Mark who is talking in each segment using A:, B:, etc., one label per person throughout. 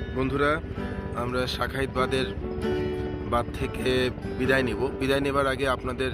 A: বন্ধুরা, আমরা শাখাইত বাঁধের বাঁধ থেকে বিদায় নেবার আগে আপনাদের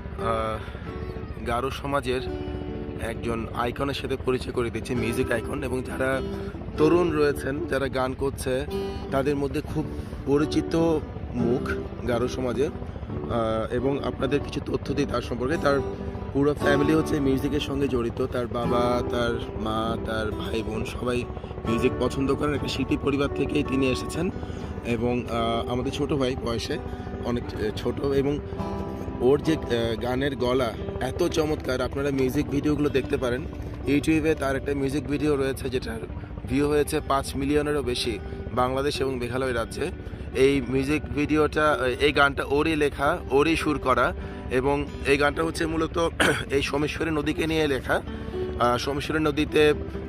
A: গারো সমাজের একজন আইকনের সাথে পরিচয় করে দিচ্ছি, মিউজিক আইকন। এবং যারা তরুণ রয়েছেন, যারা গান করছে, তাদের মধ্যে খুব পরিচিত মুখ গারো সমাজে। এবং আপনাদের কিছু তথ্য দিই তার সম্পর্কে। তার পুরো ফ্যামিলি হচ্ছে মিউজিকের সঙ্গে জড়িত। তার বাবা, তার মা, তার ভাই বোন সবাই মিউজিক পছন্দ করেন। একটা শিল্পী পরিবার থেকেই তিনি এসেছেন এবং আমাদের ছোট ভাই, বয়সে অনেক ছোট, এবং ওর যে গানের গলা এত চমৎকার। আপনারা মিউজিক ভিডিওগুলো দেখতে পারেন ইউটিউবে। তার একটা মিউজিক ভিডিও রয়েছে যেটার ভিউ হয়েছে 5 মিলিয়নেরও বেশি বাংলাদেশ এবং মেঘালয় রাজ্যে। এই মিউজিক ভিডিওটা, এই গানটা ওরই লেখা, ওরই সুর করা। এবং এই গানটা হচ্ছে মূলত এই সোমেশ্বরী নদীকে নিয়ে লেখা। সোমেশ্বরী নদীতে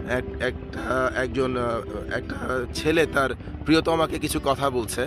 A: একটা ছেলে তার প্রিয়তমাকে কিছু কথা বলছে।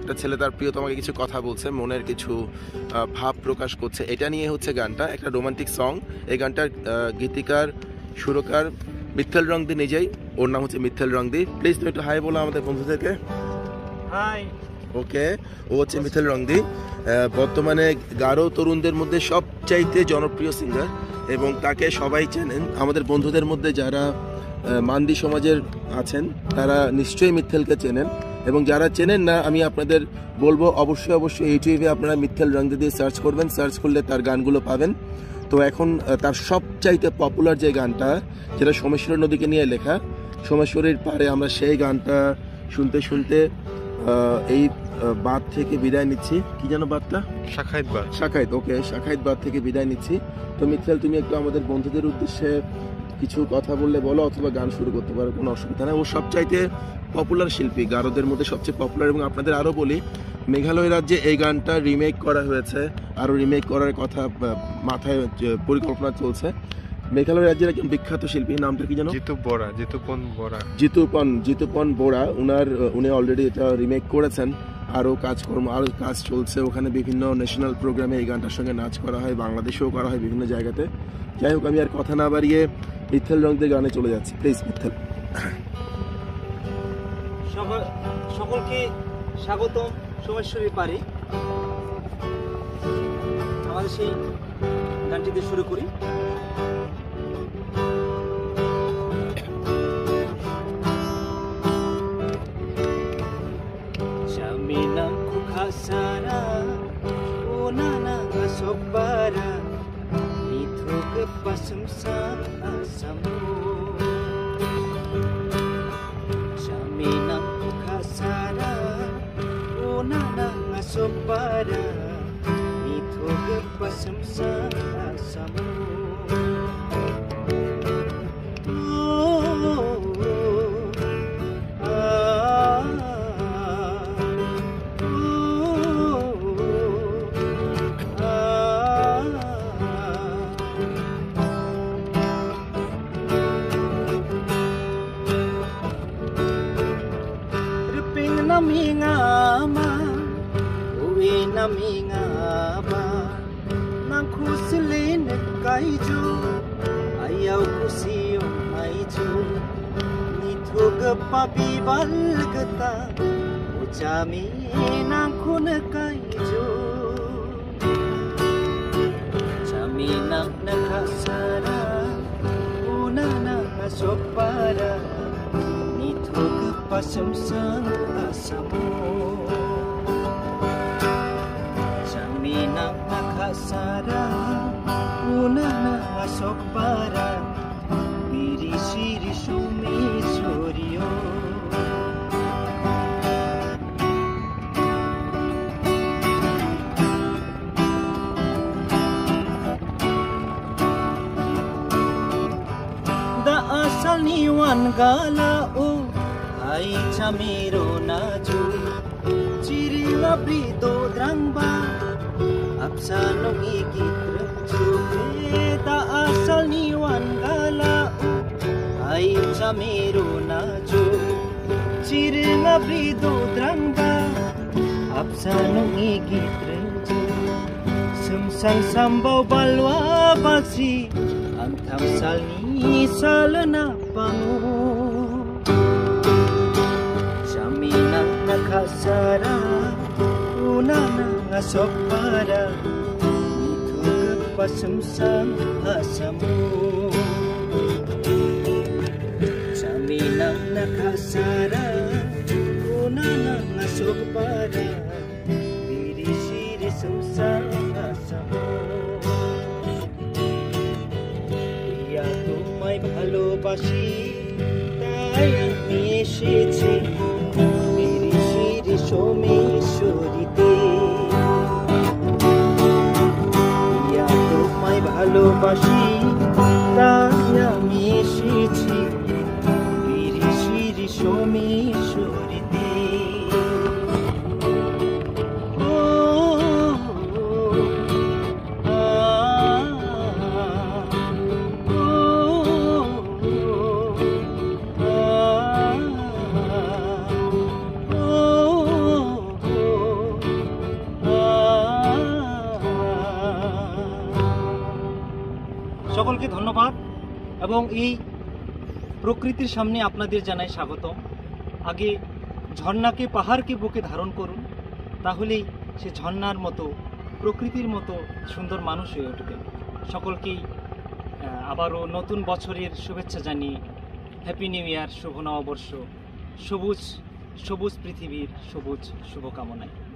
A: মনের কিছু ভাব প্রকাশ করছে। এটা নিয়ে হচ্ছে গানটা, একটা রোমান্টিক সং। এই গানটার গীতিকার, সুরকার মিথেল রংদি নিজেই। ওর নাম হচ্ছে মিথেল রংদি। প্লিজ তুমি একটু হাই বলো আমাদের বন্ধুদেরকে।
B: হাই।
A: ওকে, ও হচ্ছে মিথেল রংদি। বর্তমানে গারো তরুণদের মধ্যে সবচাইতে জনপ্রিয় সিঙ্গার এবং তাকে সবাই চেনেন। আমাদের বন্ধুদের মধ্যে যারা মান্দি সমাজের আছেন তারা নিশ্চয়ই মিথেলকে চেনেন, এবং যারা চেনেন না আমি আপনাদের বলবো অবশ্যই ইউটিউবে আপনারা মিথেল রংদি দিয়ে সার্চ করবেন। সার্চ করলে তার গানগুলো পাবেন। তো এখন তার সবচাইতে পপুলার যে গানটা, যেটা সোমেশ্বরী নদীকে নিয়ে লেখা, সোমেশ্বরীর পারে আমরা সেই গানটা শুনতে এই বাঁধ থেকে বিদায় নিচ্ছি। কি যেন বাঁধটা? শাখাইত। ওকে, শাখাইত বাঁধ থেকে বিদায় নিচ্ছি। তো মিথেল, তুমি একটু আমাদের বন্ধুদের উদ্দেশ্যে কিছু কথা বললে বলো, অথবা গান শুরু করতে পারো, কোনো অসুবিধা নেই। ও সবচাইতে পপুলার শিল্পী, গারোদের মধ্যে সবচেয়ে পপুলার। এবং আপনাদের আরও বলি, মেঘালয় রাজ্যে এই গানটা রিমেক করা হয়েছে, আরও রিমেক করার কথা মাথায় পরিকল্পনা চলছে। মেঘালয় রাজ্যের একজন বিখ্যাত শিল্পী, নামটা কি জানো? জিতুপন বোরা। উনি অলরেডি এটা রিমেক করেছেন। আরও কাজ চলছে ওখানে। বিভিন্ন ন্যাশনাল প্রোগ্রামে এই গানটার সঙ্গে নাচ করা হয়, বাংলাদেশেও করা হয় বিভিন্ন জায়গাতে। যাই হোক, আমি আর কথা না বাড়িয়ে মিথেল রংদের গানে চলে যাচ্ছি। প্লিজ মিথেল।
B: সকলকে স্বাগতম সোমেশ্বরী পারে। আমাদের সেই গানটি দিয়ে শুরু করি। Sara onana asobara nithog pasumsa asamu jamina khasara onana asobara nithog pasumsa asamu Namingama, uwi namingaba, nang kusilin kaiju, ayaw kusiyo maiju, nithog pabibal gata, uchami nang kun kaiju, chami nang nakasara, una nang asopara. Nithog pasumsang asamu Jaminang nakasara Una na asokpara Biri-siri sumisuryo Da asal niwan galao Ay chamiro naju Chirila brido drangba Apsanong ikitraju Eta asal niwan galao Ay chamiro naju Chirila brido drangba Apsanong ikitraju Sumsang sambaw balwa basi Ang tamsal ni salana pangu sokpara Nithuk pasumsang asamu Sami nang nakasara Una nang sokpara Biri-siri sumsang asamu Iya তোমায় ভালোবাসি তাই আমি এসেছি সোমেশ্বরীতে ইয়া তোমায় ভালোবাসি তাই আমি এসেছি বিরিশিরি সোমেশ্বরীতে সকলকে ধন্যবাদ এবং এই প্রকৃতির সামনে আপনাদের জানাই স্বাগতম। আগে ঝর্ণাকে পাহাড়কে বুকে ধারণ করুন, তাহলেই সে ঝর্ণার মতো প্রকৃতির মতো সুন্দর মানুষ হয়ে উঠবেন। সকলকেই আবারও নতুন বছরের শুভেচ্ছা জানিয়ে হ্যাপি নিউ ইয়ার, শুভ নববর্ষ, সবুজ সবুজ পৃথিবীর সবুজ শুভকামনায়।